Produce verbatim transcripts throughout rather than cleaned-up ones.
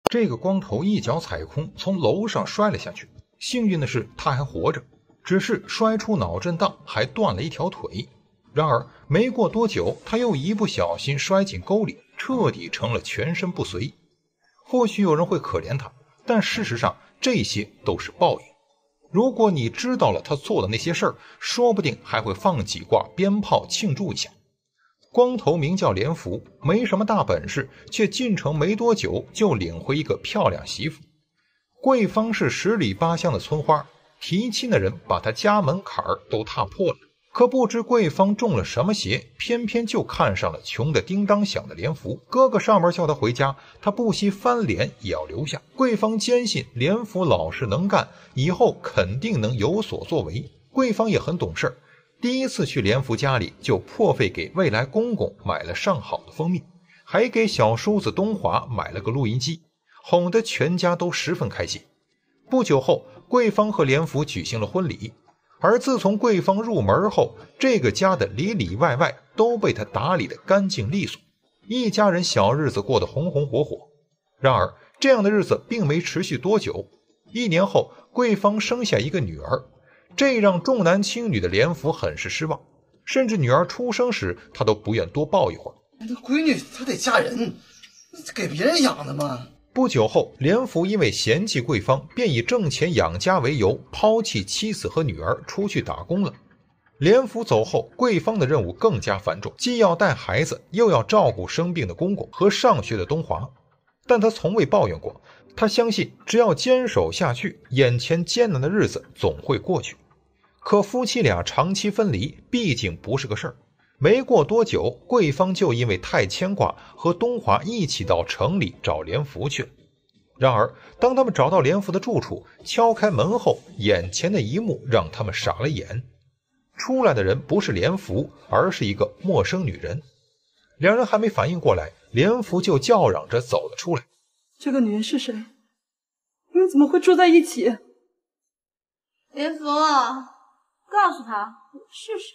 这个光头一脚踩空，从楼上摔了下去。幸运的是他还活着，只是摔出脑震荡，还断了一条腿。然而没过多久，他又一不小心摔进沟里，彻底成了全身不遂。或许有人会可怜他，但事实上这些都是报应。如果你知道了他做的那些事儿，说不定还会放几挂鞭炮庆祝一下。光头名叫连福，没什么大本事，却进城没多久就领回一个漂亮媳妇。桂芳是十里八乡的村花，提亲的人把她家门槛儿都踏破了。可不知桂芳中了什么邪，偏偏就看上了穷的叮当响的连福。哥哥上门叫他回家，他不惜翻脸也要留下。桂芳坚信连福老实能干，以后肯定能有所作为。桂芳也很懂事，第一次去连福家里就破费给未来公公买了上好的蜂蜜，还给小叔子东华买了个录音机，哄得全家都十分开心。不久后，桂芳和连福举行了婚礼。而自从桂芳入门后，这个家的里里外外都被他打理得干净利索，一家人小日子过得红红火火。然而这样的日子并没持续多久，一年后桂芳生下一个女儿，这让重男轻女的连福很是失望，甚至女儿出生时他都不愿多抱一会儿。 这闺女她得嫁人，给别人养的嘛。 不久后，连福因为嫌弃桂芳，便以挣钱养家为由，抛弃妻子和女儿出去打工了。连福走后，桂芳的任务更加繁重，既要带孩子，又要照顾生病的公公和上学的东华。但他从未抱怨过，他相信只要坚守下去，眼前艰难的日子总会过去。可夫妻俩长期分离，毕竟不是个事儿。没过多久，桂芳就因为太牵挂，和东华一起到城里找连福去了。然而当他们找到连福的住处，敲开门后，眼前的一幕让他们傻了眼。出来的人不是连福，而是一个陌生女人。两人还没反应过来，连福就叫嚷着走了出来。 这个女人是谁？你们怎么会住在一起？ 连福，告诉他我是谁。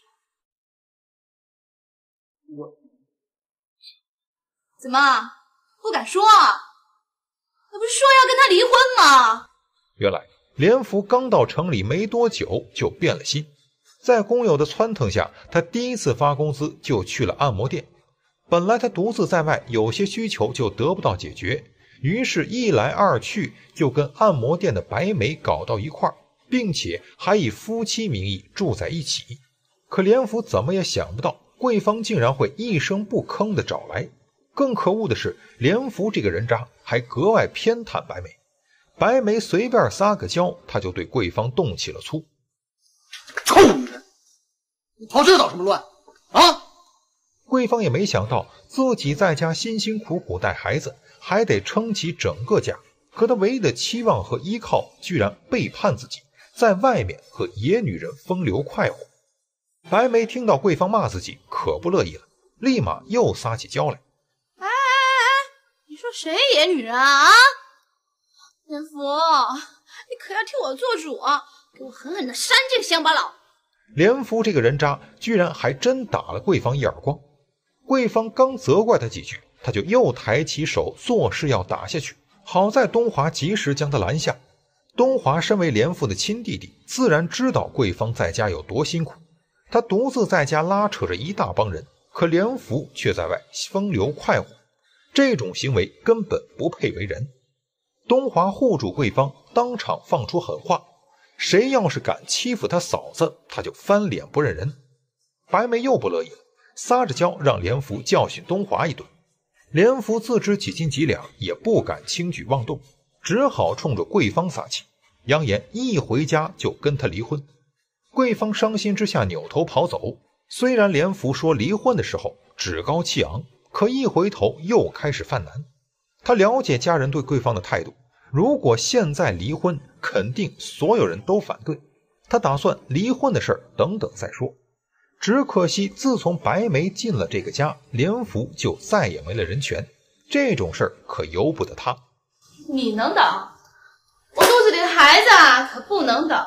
我怎么不敢说啊？我不是说要跟他离婚吗？ 原来连福刚到城里没多久就变了心，在工友的撺掇下，他第一次发工资就去了按摩店。本来他独自在外，有些需求就得不到解决，于是一来二去就跟按摩店的白梅搞到一块儿，并且还以夫妻名义住在一起。可连福怎么也想不到，桂芳竟然会一声不吭地找来。更可恶的是，连福这个人渣还格外偏袒白梅。白梅随便撒个娇，他就对桂芳动起了粗。 臭女人，你跑这捣什么乱啊？ 桂芳也没想到自己在家辛辛苦苦带孩子，还得撑起整个家，可他唯一的期望和依靠居然背叛自己，在外面和野女人风流快活。白梅听到桂芳骂自己，可不乐意了，立马又撒起娇来。 哎哎哎，你说谁野女人啊？啊，连福，你可要替我做主啊，给我狠狠的扇这个乡巴佬！ 连福这个人渣居然还真打了桂芳一耳光。桂芳刚责怪他几句，他就又抬起手作势要打下去，好在东华及时将他拦下。东华身为连福的亲弟弟，自然知道桂芳在家有多辛苦，他独自在家拉扯着一大帮人，可连福却在外风流快活，这种行为根本不配为人。东华护住桂芳，当场放出狠话，谁要是敢欺负他嫂子，他就翻脸不认人。白梅又不乐意了，撒着娇让连福教训东华一顿。连福自知几斤几两，也不敢轻举妄动，只好冲着桂芳撒气，扬言一回家就跟他离婚。桂芳伤心之下扭头跑走。虽然连福说离婚的时候趾高气昂，可一回头又开始犯难。他了解家人对桂芳的态度，如果现在离婚，肯定所有人都反对。他打算离婚的事儿等等再说。只可惜自从白梅进了这个家，连福就再也没了人权，这种事儿可由不得他。 你能等，我肚子里的孩子啊可不能等。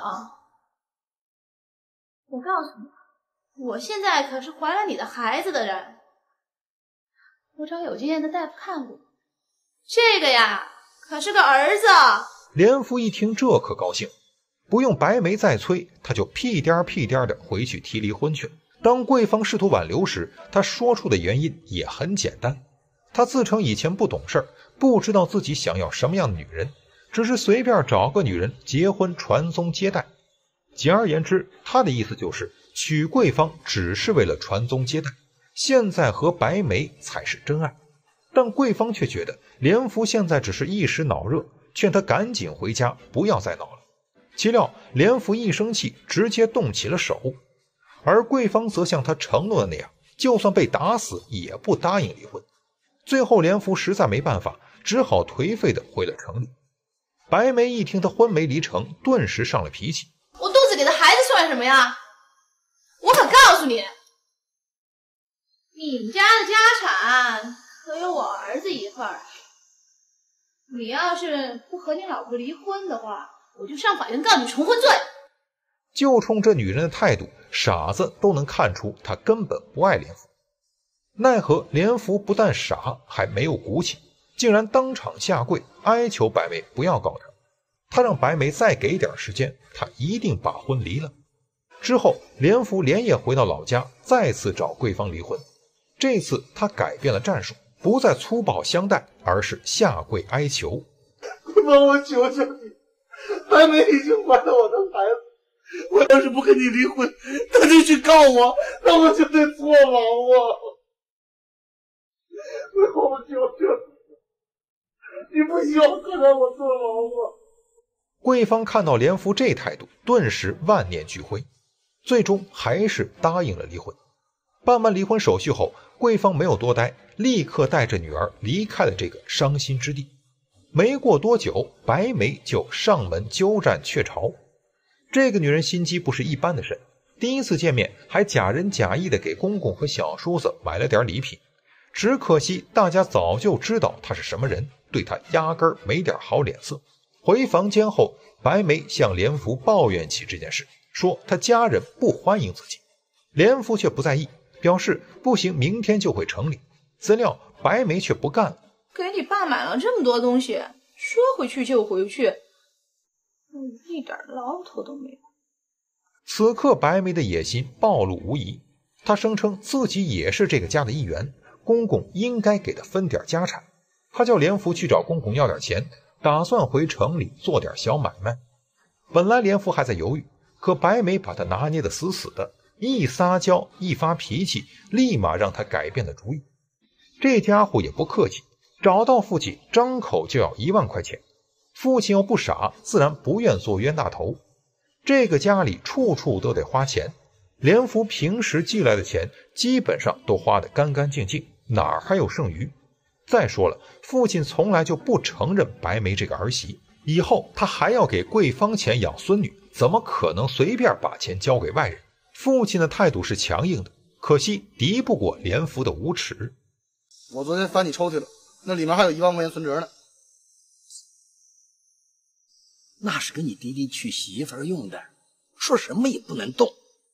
我告诉你，我现在可是怀了你的孩子的人。我找有经验的大夫看过，这个呀可是个儿子。 连福一听这可高兴，不用白梅再催，他就屁颠屁颠的回去提离婚去了。当桂芳试图挽留时，他说出的原因也很简单，他自称以前不懂事，不知道自己想要什么样的女人，只是随便找个女人结婚传宗接代。简而言之，他的意思就是娶桂芳只是为了传宗接代，现在和白梅才是真爱。但桂芳却觉得连福现在只是一时脑热，劝他赶紧回家，不要再闹了。岂料连福一生气，直接动起了手，而桂芳则像他承诺的那样，就算被打死也不答应离婚。最后连福实在没办法，只好颓废地回了城里。白梅一听他婚没离成，顿时上了脾气。 我肚子里的孩子算什么呀？我可告诉你，你们家的家产可有我儿子一份儿。你要是不和你老婆离婚的话，我就上法院告你重婚罪。 就冲这女人的态度，傻子都能看出她根本不爱连福。奈何连福不但傻，还没有骨气，竟然当场下跪哀求白梅不要告他。他让白梅再给点时间，他一定把婚离了。之后连福连夜回到老家，再次找桂芳离婚。这次他改变了战术，不再粗暴相待，而是下跪哀求。 桂芳，我求求你，白梅已经怀了我的孩子，我要是不跟你离婚，他就去告我，那我就得坐牢啊！我求求你，你不希望看到我坐牢吗？ 桂芳看到连福这态度，顿时万念俱灰，最终还是答应了离婚。办完离婚手续后，桂芳没有多待，立刻带着女儿离开了这个伤心之地。没过多久，白梅就上门鸠占鹊巢。这个女人心机不是一般的深，第一次见面还假仁假义的给公公和小叔子买了点礼品。只可惜大家早就知道她是什么人，对她压根儿没点好脸色。回房间后，白梅向连福抱怨起这件事，说她家人不欢迎自己。连福却不在意，表示不行，明天就回城里。怎料白梅却不干了。 给你爸买了这么多东西，说回去就回去，你一点捞头都没有。 此刻白梅的野心暴露无遗，她声称自己也是这个家的一员，公公应该给她分点家产。她叫连福去找公公要点钱，打算回城里做点小买卖。本来连福还在犹豫，可白梅把他拿捏得死死的，一撒娇一发脾气，立马让他改变了主意。这家伙也不客气，找到父亲张口就要一万块钱。父亲又不傻，自然不愿做冤大头。这个家里处处都得花钱，连福平时寄来的钱基本上都花得干干净净，哪儿还有剩余？再说了，父亲从来就不承认白梅这个儿媳，以后他还要给桂芳钱养孙女，怎么可能随便把钱交给外人？父亲的态度是强硬的，可惜敌不过连福的无耻。 我昨天翻你抽屉了，那里面还有一万块钱存折呢。 那是给你弟弟娶媳妇儿用的，说什么也不能动。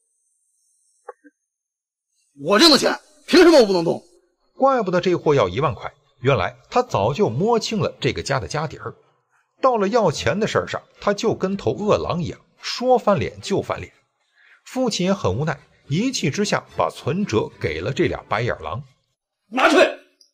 我挣的钱，凭什么我不能动？ 怪不得这货要一万块，原来他早就摸清了这个家的家底儿。到了要钱的事儿上，他就跟头饿狼一样，说翻脸就翻脸。父亲也很无奈，一气之下把存折给了这俩白眼狼。 拿去，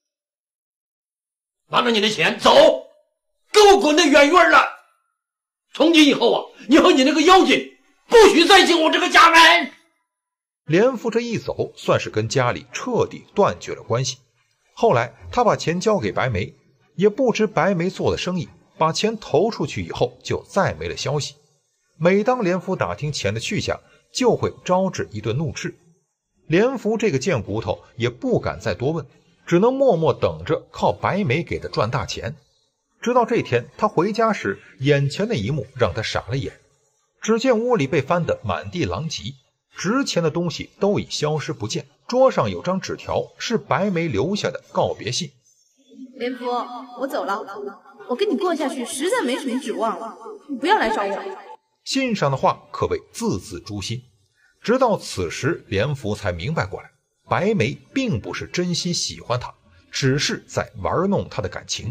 拿着你的钱走，给我滚得远远的。从今以后啊，你和你那个妖精不许再进我这个家门。 连福这一走，算是跟家里彻底断绝了关系。后来他把钱交给白梅，也不知白梅做的生意，把钱投出去以后就再没了消息。每当连福打听钱的去向，就会招致一顿怒斥。连福这个贱骨头也不敢再多问，只能默默等着靠白梅给他赚大钱。直到这天他回家时，眼前的一幕让他傻了眼。只见屋里被翻得满地狼藉，值钱的东西都已消失不见。桌上有张纸条，是白梅留下的告别信。 连福，我走了，我跟你过下去实在没什么指望了，你不要来找我。 信上的话可谓字字诛心。直到此时，连福才明白过来，白梅并不是真心喜欢他，只是在玩弄他的感情。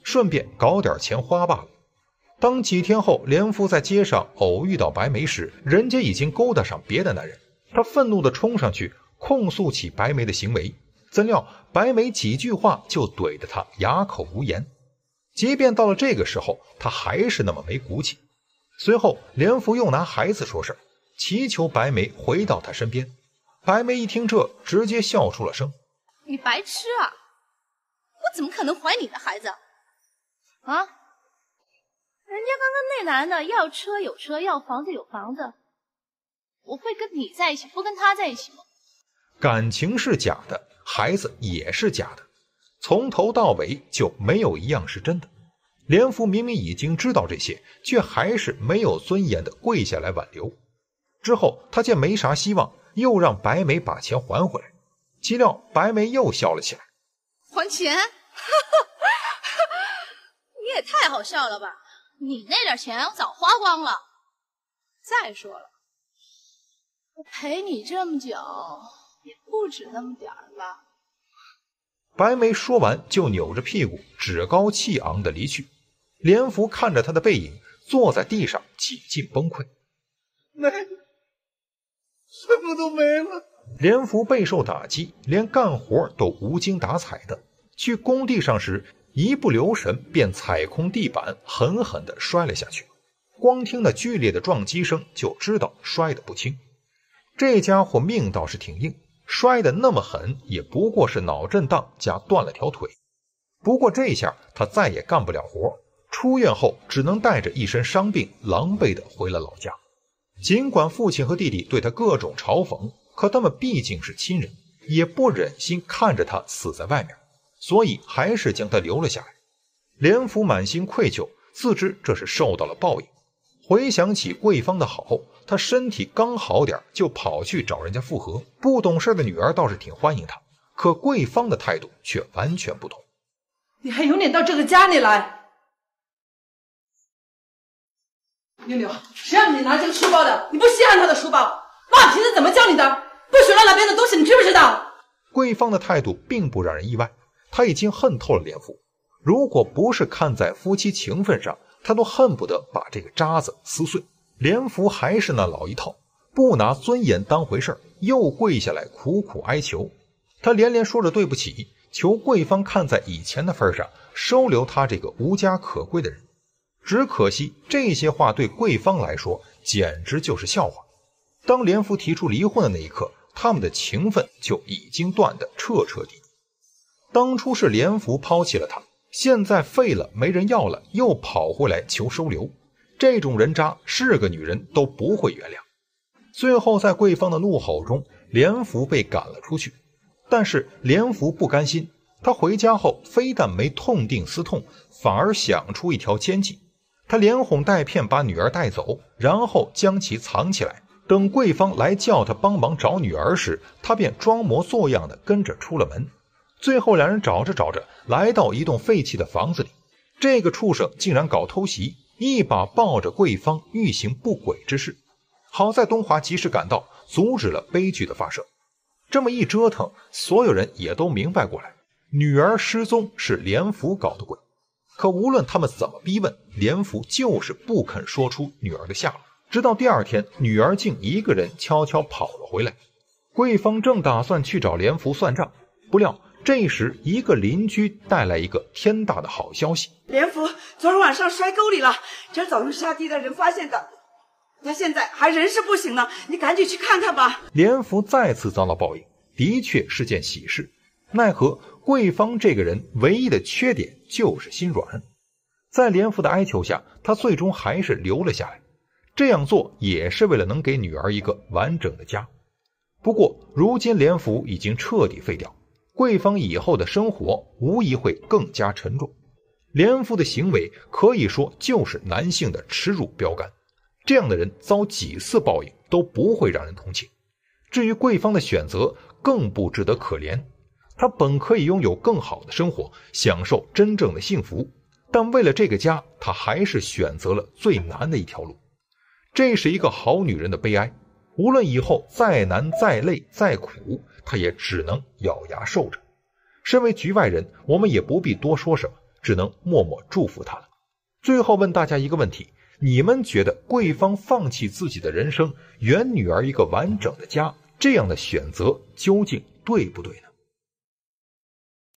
顺便搞点钱花罢了。当几天后连福在街上偶遇到白梅时，人家已经勾搭上别的男人，他愤怒地冲上去控诉起白梅的行为，怎料白梅几句话就怼得他哑口无言。即便到了这个时候，他还是那么没骨气。随后连福又拿孩子说事，祈求白梅回到他身边。白梅一听这，直接笑出了声。 你白痴啊，我怎么可能怀你的孩子啊？人家刚刚那男的要车有车，要房子有房子，我会跟你在一起，不跟他在一起吗？ 感情是假的，孩子也是假的，从头到尾就没有一样是真的。连福明明已经知道这些，却还是没有尊严的跪下来挽留。之后他见没啥希望，又让白梅把钱还回来。岂料白梅又笑了起来。 还钱？你也太好笑了吧，你那点钱我早花光了。再说了，我陪你这么久也不止那么点儿吧。 白梅说完就扭着屁股趾高气昂地离去。连福看着他的背影，坐在地上几近崩溃。 没，什么都没了。 连福备受打击，连干活都无精打采的。去工地上时，一不留神便踩空地板，狠狠地摔了下去。光听那剧烈的撞击声就知道摔得不轻。这家伙命倒是挺硬，摔得那么狠，也不过是脑震荡加断了条腿。不过这下他再也干不了活，出院后只能带着一身伤病，狼狈地回了老家。尽管父亲和弟弟对他各种嘲讽，可他们毕竟是亲人，也不忍心看着他死在外面，所以还是将他留了下来。连福满心愧疚，自知这是受到了报应。回想起桂芳的好，他身体刚好点就跑去找人家复合。不懂事的女儿倒是挺欢迎他，可桂芳的态度却完全不同。 你还有脸到这个家里来？妞妞，谁让你拿这个书包的？你不稀罕他的书包？妈平时怎么教你的？不许乱拿别人的东西，你知不知道？ 桂芳的态度并不让人意外，他已经恨透了连福。如果不是看在夫妻情分上，他都恨不得把这个渣子撕碎。连福还是那老一套，不拿尊严当回事，又跪下来苦苦哀求。他连连说着对不起，求桂芳看在以前的份上，收留他这个无家可归的人。只可惜这些话对桂芳来说简直就是笑话。当连福提出离婚的那一刻，他们的情分就已经断得彻彻底底。当初是连福抛弃了他，现在废了没人要了，又跑回来求收留。这种人渣是个女人都不会原谅。最后在桂芳的怒吼中，连福被赶了出去。但是连福不甘心，他回家后非但没痛定思痛，反而想出一条奸计。他连哄带骗把女儿带走，然后将其藏起来。等桂芳来叫他帮忙找女儿时，他便装模作样的跟着出了门。最后两人找着找着，来到一栋废弃的房子里。这个畜生竟然搞偷袭，一把抱着桂芳欲行不轨之事。好在东华及时赶到，阻止了悲剧的发生。这么一折腾，所有人也都明白过来，女儿失踪是连福搞的鬼。可无论他们怎么逼问，连福就是不肯说出女儿的下落。直到第二天，女儿竟一个人悄悄跑了回来。桂芳正打算去找连福算账，不料这时一个邻居带来一个天大的好消息： 连福昨儿晚上摔沟里了，这早上下地的人发现的，他现在还人事不省呢，你赶紧去看看吧。 连福再次遭到报应，的确是件喜事。奈何桂芳这个人唯一的缺点就是心软，在连福的哀求下，他最终还是留了下来。这样做也是为了能给女儿一个完整的家。不过如今连福已经彻底废掉，桂芳以后的生活无疑会更加沉重。连福的行为可以说就是男性的耻辱标杆，这样的人遭几次报应都不会让人同情。至于桂芳的选择更不值得可怜，她本可以拥有更好的生活，享受真正的幸福，但为了这个家，她还是选择了最难的一条路。这是一个好女人的悲哀，无论以后再难再累再苦，她也只能咬牙受着。身为局外人，我们也不必多说什么， 只能默默祝福他了。最后问大家一个问题，你们觉得桂芳放弃自己的人生，圆女儿一个完整的家，这样的选择究竟对不对呢？